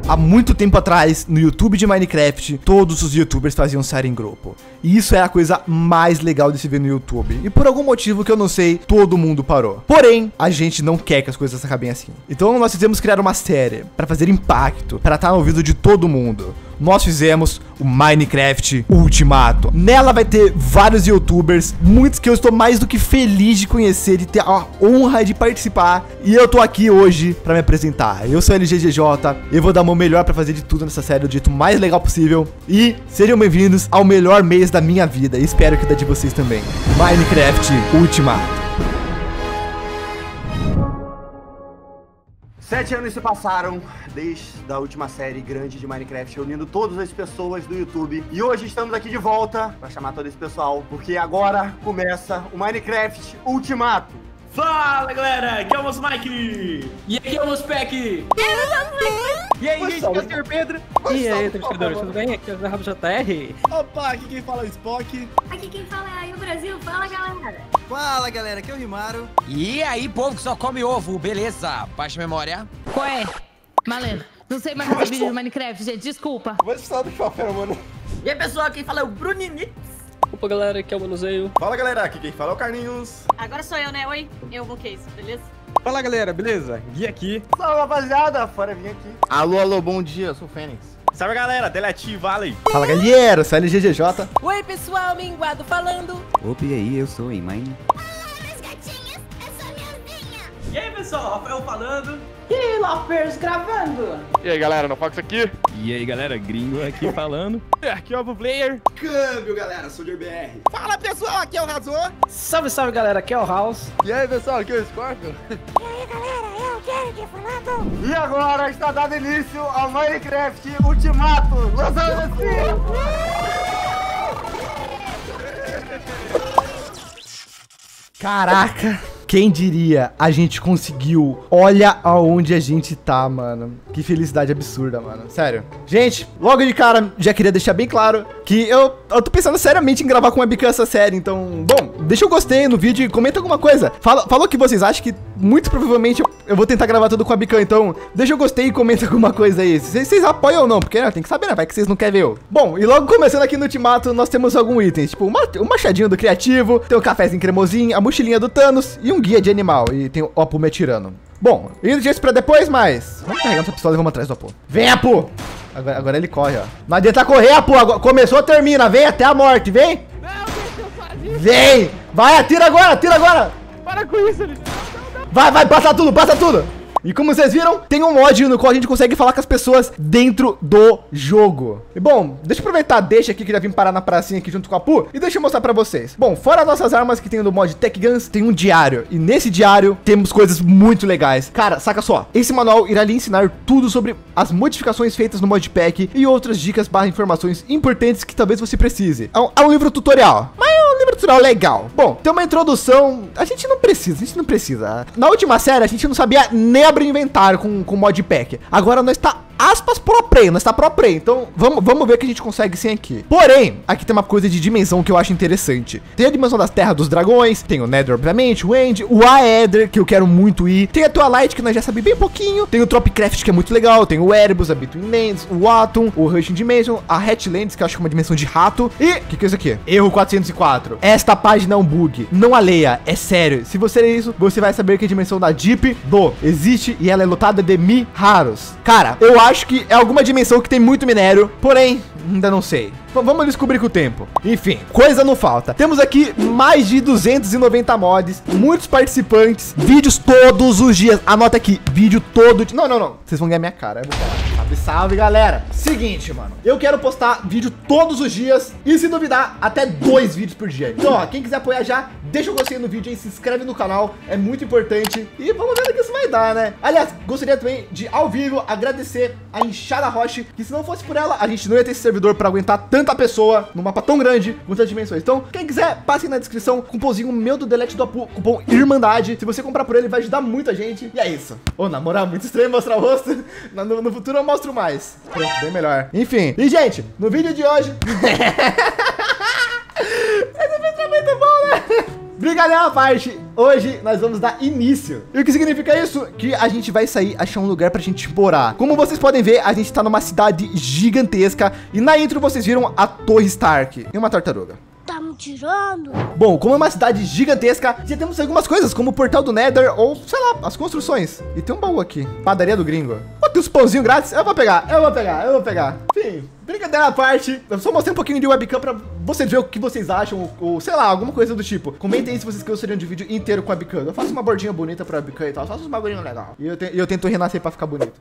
há muito tempo atrás, no YouTube de Minecraft, todos os YouTubers faziam série em grupo. E isso é a coisa mais legal de se ver no YouTube. E por algum motivo que eu não sei, todo mundo parou. Porém, a gente não quer que as coisas acabem assim. Então nós fizemos criar uma série para fazer impacto, para estar no ouvido de todo mundo. Nós fizemos o Minecraft Ultimato. Nela vai ter vários YouTubers, muitos que eu estou mais do que feliz de conhecer, de ter a honra de participar. E eu tô aqui hoje para me apresentar. Eu sou LGGJ, eu vou dar o meu melhor para fazer de tudo nessa série do jeito mais legal possível. E sejam bem-vindos ao melhor mês da minha vida. E espero que da de vocês também. Minecraft Ultimato. 7 anos se passaram desde a última série grande de Minecraft, reunindo todas as pessoas do YouTube. E hoje estamos aqui de volta para chamar todo esse pessoal, porque agora começa o Minecraft Ultimato. Fala galera, aqui é o Moço Mike! E aqui é o Moço Peck! E aí, gente, aqui é o Sr. Pedro. E aí, telespectadores, tudo bem? Aqui é o Zé Rabo JR. Opa, aqui quem fala é o Spock. Aqui quem fala é aí o Brasil. Fala, galera. Fala, galera, aqui é o Rimaru. E aí, povo que só come ovo, beleza? Baixa a memória. Qual é? Malena, não sei mais fazer vídeo de Minecraft, gente, desculpa. Mas só do papel, mano. E aí pessoal, quem fala é o Bruninix. Opa, galera, aqui é o Manuseio. Fala, galera, aqui quem fala é o Carlinhos. Agora sou eu, né? Oi, eu vou que isso, beleza? Fala, galera, beleza? Gui aqui. Salve, rapaziada, fora vir aqui. Alô, bom dia, eu sou o Fênix. Salve, galera, Deleti, Valley. Fala, galera, eu sou LGGJ. Oi, pessoal, Minguado falando. Opa, e aí, eu sou o Imine. E aí pessoal, Rafael falando. E aí, Loppers gravando. E aí, galera, no Fox aqui. E aí, galera, gringo aqui falando. Aqui é o Player. Câmbio, galera, Soldier BR. Fala, pessoal, aqui é o Razor. Salve, salve, galera, aqui é o House. E aí, pessoal, aqui é o Scorpion. E agora está dado início ao Minecraft Ultimato. Lançando assim. Caraca, quem diria? A gente conseguiu. Olha aonde a gente tá, mano. Que felicidade absurda, mano. Sério. Gente, logo de cara, já queria deixar bem claro que eu tô pensando seriamente em gravar com webcam essa série. Então, bom, deixa o gostei no vídeo e comenta alguma coisa. Falou que vocês acham que muito provavelmente eu vou tentar gravar tudo com webcam. Então, deixa o gostei e comenta alguma coisa aí. Vocês apoiam ou não? Porque tem que saber, né? Vai que vocês não querem ver eu. Bom, e logo começando aqui no Ultimato, nós temos alguns itens. Tipo, o machadinho do criativo, tem o cafezinho cremosinho, a mochilinha do Thanos e um guia de animal. E tem o Apu me atirando. Bom, e deixa isso pra depois, mas vamos carregar essa pistola e vamos atrás do Apu. Vem, Apu! Agora ele corre, ó. Não adianta correr, Apu. Agora, começou, termina. Vem até a morte, vem! Vem! Vai, atira agora, atira agora! Para com isso, ele. Vai, passa tudo, passa tudo! E como vocês viram, tem um mod no qual a gente consegue falar com as pessoas dentro do jogo. E bom, deixa eu aproveitar, deixa aqui que já vim parar na pracinha aqui junto com a Apu. E deixa eu mostrar pra vocês. Bom, fora as nossas armas que tem no mod Tech Guns, tem um diário. E nesse diário temos coisas muito legais. Cara, saca só. Esse manual irá lhe ensinar tudo sobre as modificações feitas no modpack e outras dicas barra informações importantes que talvez você precise. É um livro tutorial. Mas é um livro tutorial legal. Bom, tem uma introdução. A gente não precisa. Na última série, a gente não sabia nem abrir inventário com modpack. Agora nós tá aspas pro play, então vamos ver o que a gente consegue sem aqui. Porém, aqui tem uma coisa de dimensão que eu acho interessante. Tem a dimensão das terras dos dragões, tem o Nether, obviamente, o End, o Aether, que eu quero muito ir, tem a Twilight, que nós já sabemos bem pouquinho, tem o Tropicraft, que é muito legal, tem o Erebus, a Between Lands, o Atom, o Rushing Dimension, a Hatchlands, que eu acho que é uma dimensão de rato, e o que é isso aqui? Erro 404. Esta página é um bug, não a leia, é sério. Se você ler isso, você vai saber que a dimensão da Deep Do existe e ela é lotada de Mi raros. Cara, eu acho que é alguma dimensão que tem muito minério, porém, ainda não sei. Vamos descobrir com o tempo. Enfim, coisa não falta. Temos aqui mais de 290 mods, muitos participantes, vídeos todos os dias. Anota aqui, vídeo todo dia. Não. Vocês vão ganhar minha cara. Salve, galera. Seguinte, mano. Eu quero postar vídeo todos os dias e, se duvidar, até 2 vídeos por dia. Então, ó, quem quiser apoiar já, deixa o gostei no vídeo aí, se inscreve no canal. É muito importante. E vamos ver o que isso vai dar, né? Aliás, gostaria também de, ao vivo, agradecer a Inchada Roche, que se não fosse por ela, a gente não ia ter esse servidor pra aguentar tanta pessoa num mapa tão grande, com tantas dimensões. Então, quem quiser, passe aí na descrição, cupomzinho meu do Delete do Apu, cupom Irmandade. Se você comprar por ele, vai ajudar muita gente. E é isso. Ô, na moral, muito estranho mostrar o rosto. No futuro eu mostro mais. Pronto, bem melhor. Enfim. E, gente, no vídeo de hoje... Esse vídeo é muito bom, né? Brincalhão à parte, hoje nós vamos dar início. E o que significa isso? Que a gente vai sair, achar um lugar pra gente morar. Como vocês podem ver, a gente tá numa cidade gigantesca e na intro vocês viram a Torre Stark e uma tartaruga. Tá me tirando? Bom, como é uma cidade gigantesca, já temos algumas coisas, como o portal do Nether ou, sei lá, as construções. E tem um baú aqui, padaria do gringo. Ó, tem uns pãozinhos grátis, eu vou pegar. Enfim, brincadeira à parte, eu só mostrei um pouquinho de webcam pra vocês verem o que vocês acham, ou sei lá, alguma coisa do tipo. Comentem aí se vocês gostariam de vídeo inteiro com webcam. Eu faço uma bordinha bonita pra webcam e tal, faço uns bagulhinhos legal. E eu tento renascer pra ficar bonito.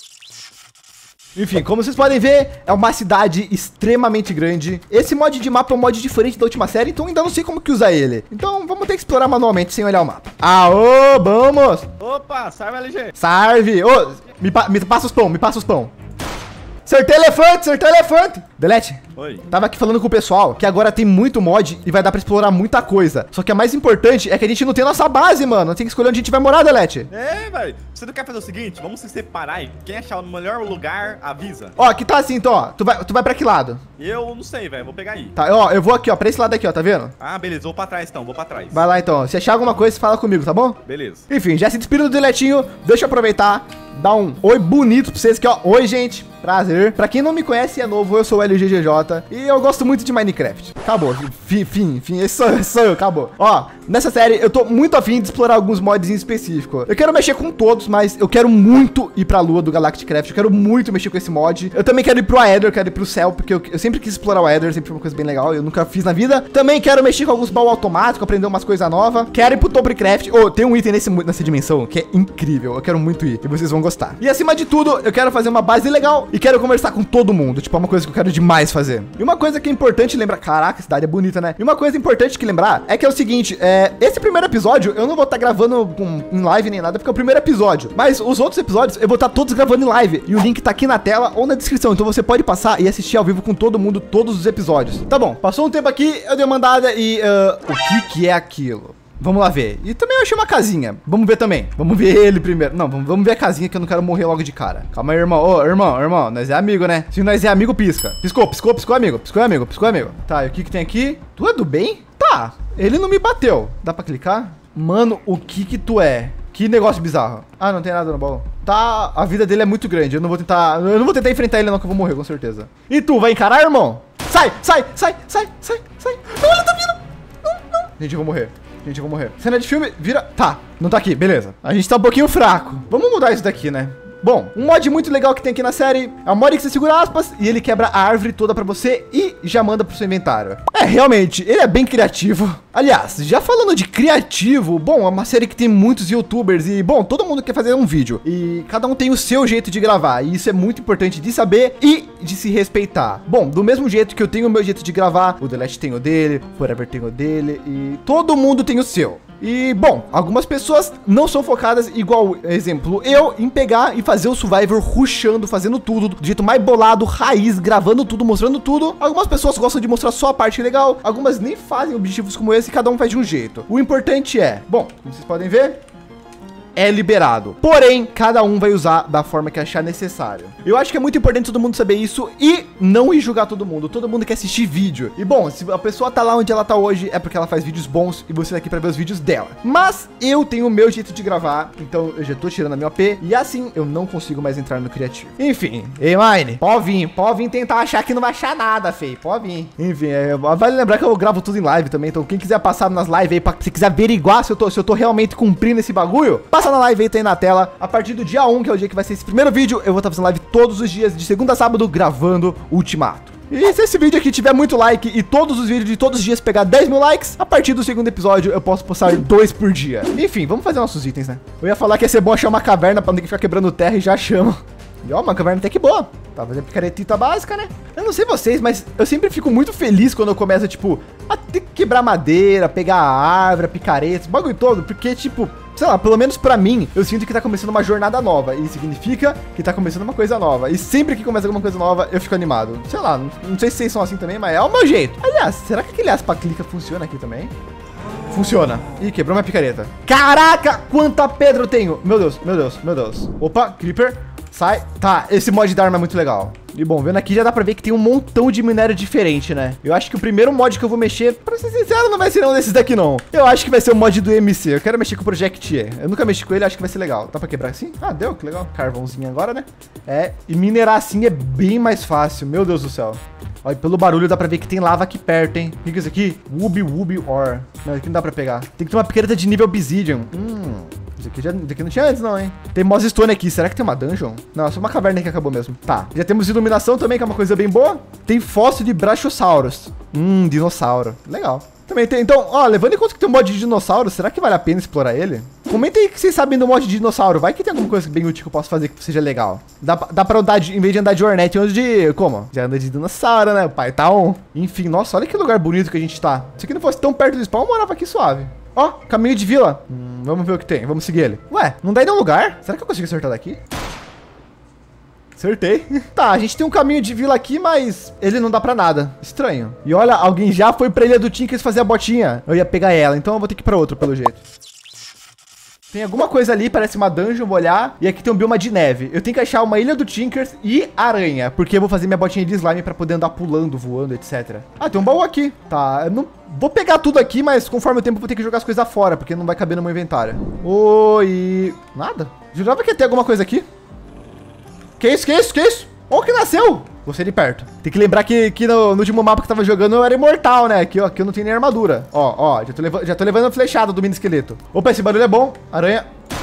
Enfim, como vocês podem ver, é uma cidade extremamente grande. Esse mod de mapa é um mod diferente da última série, então ainda não sei como que usa ele. Então vamos ter que explorar manualmente sem olhar o mapa. Aô, vamos! Opa, salve LG. Salve! Ô, me passa os pão, me passa os pão. Acertei elefante! Delete. Oi. Tava aqui falando com o pessoal que agora tem muito mod e vai dar pra explorar muita coisa. Só que a mais importante é que a gente não tem nossa base, mano. Tem que escolher onde a gente vai morar, Delete. É, velho. Você não quer fazer o seguinte? Vamos se separar e quem achar o melhor lugar, avisa. Ó, aqui tá assim, então, ó. Tu vai pra que lado? Eu não sei, velho. Vou pegar aí. Tá, ó, eu vou aqui, ó, pra esse lado aqui, ó, tá vendo? Ah, beleza. Vou pra trás, então. Vou pra trás. Vai lá, então. Se achar alguma coisa, você fala comigo, tá bom? Beleza. Enfim, já se despediu do Deletinho. Deixa eu aproveitar, dar um oi bonito pra vocês aqui, ó. Oi, gente. Prazer. Pra quem não me conhece e é novo, eu sou o LGGJ e eu gosto muito de Minecraft. Acabou. Fim. Esse sou eu, acabou. Ó, nessa série eu tô muito afim de explorar alguns mods em específico. Eu quero mexer com todos, mas eu quero muito ir pra lua do Galacticraft. Eu quero muito mexer com esse mod. Eu também quero ir pro Aether, quero ir pro céu, porque eu sempre quis explorar o Aether, sempre foi uma coisa bem legal. Eu nunca fiz na vida. Também quero mexer com alguns baús automáticos, aprender umas coisas novas. Quero ir pro Topcraft. Oh, tem um item nessa dimensão que é incrível. Eu quero muito ir e vocês vão gostar. E acima de tudo, eu quero fazer uma base legal e quero conversar com todo mundo. Tipo, é uma coisa que eu quero demais fazer. E uma coisa que é importante lembrar... Caraca, a cidade é bonita, né? E uma coisa importante que lembrar é que é o seguinte, esse primeiro episódio eu não vou estar gravando em live nem nada, porque é o primeiro episódio. Mas os outros episódios eu vou estar todos gravando em live. E o link tá aqui na tela ou na descrição. Então você pode passar e assistir ao vivo com todo mundo todos os episódios. Tá bom, passou um tempo aqui, eu dei uma andada e... o que é aquilo? Vamos lá ver. E também eu achei uma casinha. Vamos ver também. Vamos ver ele primeiro. Não, vamos ver a casinha que eu não quero morrer logo de cara. Calma aí, irmão. Ô, irmão. Nós é amigo, né? Se nós é amigo, pisca. Piscou, amigo. Tá, e o que tem aqui? Tu é do bem? Tá. Ele não me bateu. Dá pra clicar? Mano, o que tu é? Que negócio bizarro. Ah, não tem nada no baú. Tá, a vida dele é muito grande. Eu não vou tentar enfrentar ele não, que eu vou morrer, com certeza. E tu, vai encarar, irmão? Sai. Não, ele tá vindo. Não. Gente, eu vou morrer. Cena de filme, vira... Tá, não tá aqui, beleza. A gente tá um pouquinho fraco. Vamos mudar isso daqui, né? Bom, um mod muito legal que tem aqui na série é um mod que você segura aspas e ele quebra a árvore toda pra você e já manda pro seu inventário. É, realmente, ele é bem criativo. Aliás, já falando de criativo, bom, é uma série que tem muitos youtubers e, bom, todo mundo quer fazer um vídeo. E cada um tem o seu jeito de gravar e isso é muito importante de saber e de se respeitar. Bom, do mesmo jeito que eu tenho o meu jeito de gravar, o Delete tem o dele, o Forever tem o dele e todo mundo tem o seu. E, bom, algumas pessoas não são focadas igual, exemplo, eu, em pegar e fazer o Survivor rushando, fazendo tudo, do jeito mais bolado, raiz, gravando tudo, mostrando tudo. Algumas pessoas gostam de mostrar só a parte legal, algumas nem fazem objetivos como esse, cada um faz de um jeito. O importante é, bom, como vocês podem ver, é liberado. Porém, cada um vai usar da forma que achar necessário. Eu acho que é muito importante todo mundo saber isso e não ir julgar todo mundo. Todo mundo quer assistir vídeo. E bom, se a pessoa tá lá onde ela tá hoje, é porque ela faz vídeos bons e você tá aqui pra ver os vídeos dela. Mas eu tenho o meu jeito de gravar, então eu já tô tirando a minha OP e assim eu não consigo mais entrar no criativo. Enfim, ei, Mine, pode vir tentar achar que não vai achar nada, fei. Pode vir. Enfim, vale lembrar que eu gravo tudo em live também, então quem quiser passar nas lives aí, se quiser averiguar se eu tô realmente cumprindo esse bagulho, passa na live aí, tá aí na tela. A partir do dia 1, que é o dia que vai ser esse primeiro vídeo, eu vou estar fazendo live todos os dias, de segunda a sábado, gravando Ultimato. E se esse vídeo aqui tiver muito like e todos os vídeos de todos os dias pegar 10 mil likes, a partir do segundo episódio eu posso postar 2 por dia. Enfim, vamos fazer nossos itens, né? Eu ia falar que ia ser bom achar uma caverna pra não ter que ficar quebrando terra e já chama. E ó, uma caverna até que boa. Tá fazendo picaretita básica, né? Eu não sei vocês, mas eu sempre fico muito feliz quando eu começo, tipo, a ter que quebrar madeira, pegar a árvore, picaretas, o bagulho todo, porque, tipo, sei lá, pelo menos pra mim, eu sinto que tá começando uma jornada nova. E significa que tá começando uma coisa nova. E sempre que começa alguma coisa nova, eu fico animado. Sei lá, não sei se vocês são assim também, mas é o meu jeito. Aliás, será que aquele aspa clica funciona aqui também? Funciona. Ih, quebrou minha picareta. Caraca, quanta pedra eu tenho. Meu Deus. Opa, Creeper. Sai. Tá, esse mod da arma é muito legal. E bom, vendo aqui já dá pra ver que tem um montão de minério diferente, né? Eu acho que o primeiro mod que eu vou mexer, pra ser sincero, não vai ser nenhum desses daqui, não. Eu acho que vai ser o mod do MC. Eu quero mexer com o Project E. Eu nunca mexi com ele, acho que vai ser legal. Dá pra quebrar assim? Ah, deu, que legal. Carvãozinho agora, né? É, e minerar assim é bem mais fácil. Meu Deus do céu. Olha, pelo barulho dá pra ver que tem lava aqui perto, hein? O que é isso aqui? Wooby Ore. Não, aqui não dá pra pegar. Tem que ter uma picareta de nível Obsidian. Isso aqui não tinha antes, não, hein? Tem Moss Stone aqui. Será que tem uma dungeon? Não, é só uma caverna que acabou mesmo. Tá. Já temos iluminação também, que é uma coisa bem boa. Tem fóssil de Brachiosaurus. Dinossauro. Legal. Também tem. Então, ó, levando em conta que tem um mod de dinossauro, será que vale a pena explorar ele? Comenta aí que vocês sabem do mod de dinossauro. Vai que tem alguma coisa bem útil que eu posso fazer que seja legal. Dá pra andar, em vez de andar de Hornet, anda de... Como? Já anda de dinossauro, né? O pai tá on. Enfim, nossa, olha que lugar bonito que a gente tá. Se aqui não fosse tão perto do spawn, eu morava aqui suave. Ó, caminho de vila. Vamos ver o que tem. Vamos seguir ele. Ué, não dá em nenhum lugar? Será que eu consigo acertar daqui? Acertei. Tá, a gente tem um caminho de vila aqui, mas ele não dá pra nada. Estranho. E olha, alguém já foi pra Ilha do Tinkers fazer a botinha. Eu ia pegar ela, então eu vou ter que ir pra outro, pelo jeito. Tem alguma coisa ali, parece uma dungeon, vou olhar. E aqui tem um bioma de neve. Eu tenho que achar uma Ilha do Tinkers e aranha, porque eu vou fazer minha botinha de slime pra poder andar pulando, voando, etc. Ah, tem um baú aqui. Tá, eu não vou pegar tudo aqui, mas conforme o tempo eu vou ter que jogar as coisas fora, porque não vai caber no meu inventário. Oi. Nada. Jurava que ia ter alguma coisa aqui. Que isso? Ó, que nasceu. Gostei de perto. Tem que lembrar que no último mapa que eu tava jogando eu era imortal, né? Aqui, ó, aqui eu não tenho nem armadura. Ó, já tô levando a flechada do mini esqueleto. Opa, esse barulho é bom. Aranha.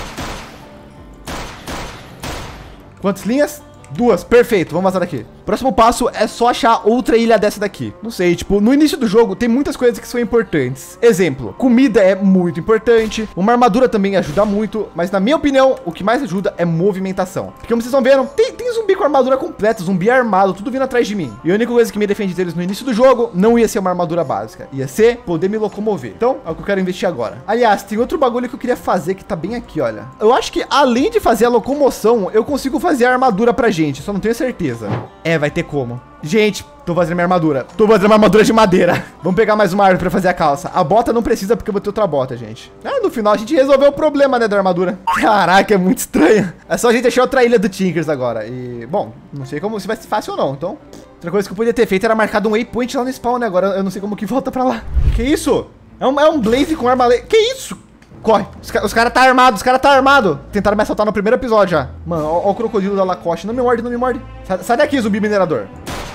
Quantas linhas? 2, perfeito, vamos vazar daqui. Próximo passo é só achar outra ilha dessa daqui. Não sei, tipo, no início do jogo tem muitas coisas que são importantes. Exemplo, comida é muito importante. Uma armadura também ajuda muito. Mas na minha opinião, o que mais ajuda é movimentação. Porque como vocês estão vendo, tem zumbi com armadura completa, zumbi armado, tudo vindo atrás de mim. E a única coisa que me defende deles no início do jogo não ia ser uma armadura básica. Ia ser poder me locomover. Então, é o que eu quero investir agora. Aliás, tem outro bagulho que eu queria fazer que tá bem aqui, olha. Eu acho que além de fazer a locomoção, eu consigo fazer a armadura pra gente. Só não tenho certeza. É, vai ter como. Gente, tô fazendo minha armadura. Tô fazendo uma armadura de madeira. Vamos pegar mais uma árvore pra fazer a calça. A bota não precisa porque eu vou ter outra bota, gente. Ah, no final a gente resolveu o problema, né, da armadura. Caraca, é muito estranho. É só a gente achar outra ilha do Tinkers agora. E, bom, não sei se vai ser fácil ou não. Então, outra coisa que eu podia ter feito era marcado um waypoint lá no spawn, né? Agora eu não sei como que volta pra lá. Que isso? É um blaze com arma... Que isso? Corre. Os caras tá armado, Tentaram me assaltar no primeiro episódio já. Mano, ó o crocodilo da Lacoste. Não me morde, não me morde. Sai daqui, zumbi minerador.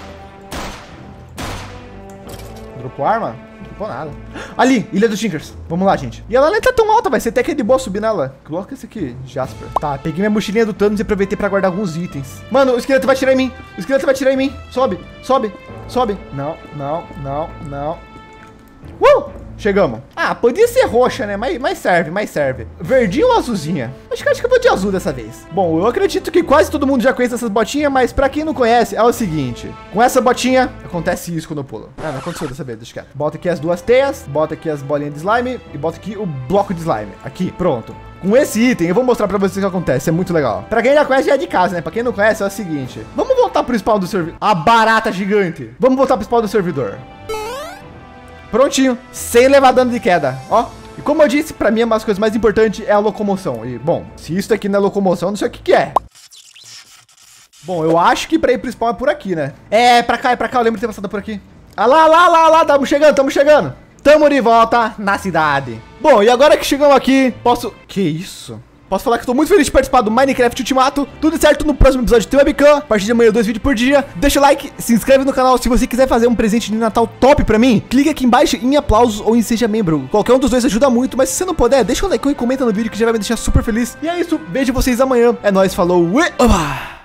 Dropou arma? Não dropou nada. Ali, Ilha dos Tinkers. Vamos lá, gente. E ela nem tá tão alta, vai ser até que é de boa subir nela. Coloca esse aqui, Jasper. Tá, peguei minha mochilinha do Thanos e aproveitei pra guardar alguns itens. Mano, o esqueleto vai atirar em mim. Sobe. Não. Chegamos. Ah, podia ser roxa, né? Mas serve. Verdinho ou azulzinha? Acho que eu vou de azul dessa vez. Bom, eu acredito que quase todo mundo já conhece essas botinhas, mas pra quem não conhece, é o seguinte. Com essa botinha, acontece isso quando eu pulo. Ah, não aconteceu dessa vez, deixa quieto. Bota aqui as duas teias, bota aqui as bolinhas de slime e bota aqui o bloco de slime. Aqui, pronto. Com esse item, eu vou mostrar pra vocês o que acontece. É muito legal. Pra quem já conhece, já é de casa, né? Pra quem não conhece, é o seguinte. Vamos voltar pro spawn do servidor. A barata gigante. Vamos voltar pro spawn do servidor. Prontinho, sem levar dano de queda, ó. E como eu disse, pra mim uma das coisas mais importantes é a locomoção. E, bom, se isso aqui não é locomoção, não sei o que é. Bom, eu acho que pra ir pro spawn é por aqui, né? É pra cá, eu lembro de ter passado por aqui. Ah lá, tamo chegando. Tamo de volta na cidade. Bom, e agora que chegamos aqui, Que isso? Posso falar que estou muito feliz de participar do Minecraft Ultimato. Tudo certo, no próximo episódio tem webcam. A partir de amanhã 2 vídeos por dia. Deixa o like, se inscreve no canal. Se você quiser fazer um presente de Natal top pra mim, clica aqui embaixo em aplausos ou em seja membro. Qualquer um dos dois ajuda muito, mas se você não puder, deixa o like e comenta no vídeo que já vai me deixar super feliz. E é isso, vejo vocês amanhã. É nóis, falou. Ué, oba!